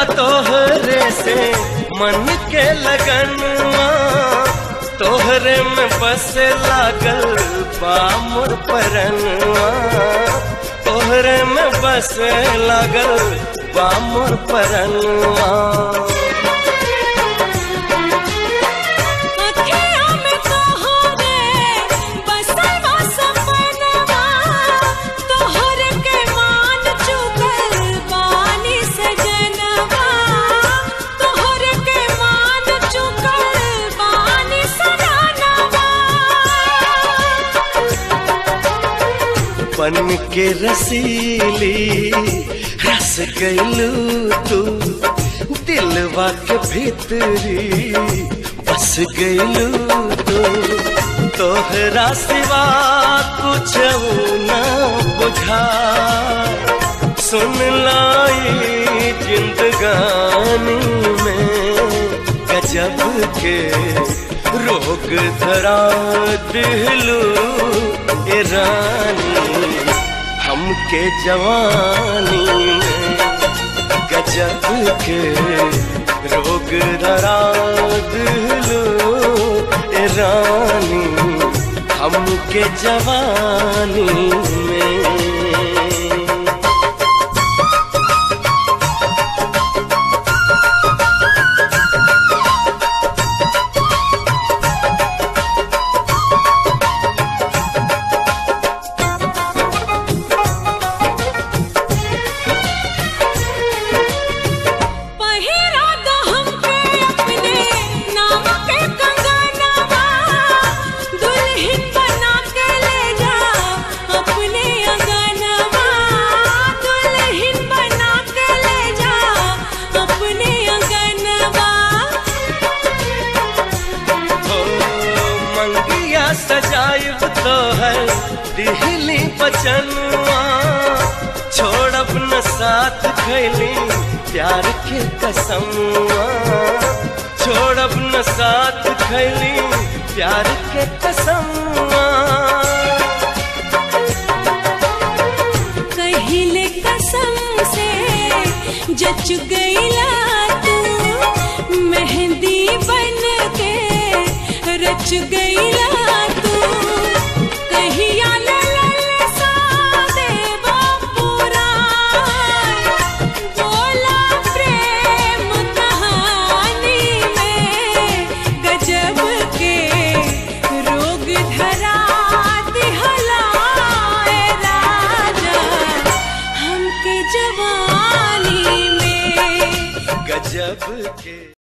बतोहरे से मन के लगनवा, तोहरे में बस लागल बा मोर परनवा, तोहरे में बस लागल बा मोर परनवा। बन के रसीली रस गइलू तू, दिलवा के भीतरी बस गइलू तू। तोहरा सिवा कुछ न बुझा, सुन लाई जिंदगानी में गजब के रोग धरा दिलू ए रानी हमके जवानी में, गजब के रोग धरा दिलू ए रानी हमके जवानी में। सजाइब तो है दिहली बचनवा, छोड़ अपना साथ खैली प्यार के कसमवा, छोड़ अपना साथ खैली प्यार के कसमवा। कहिले कसम से जच गईला तू, मेहंदी बन के रच गईला तू। कहिया ललसा देवा पुराण, बोला प्रेम कहानी में गजब के रोग धरा दिहला ए राजा हमके जवानी में, गजब के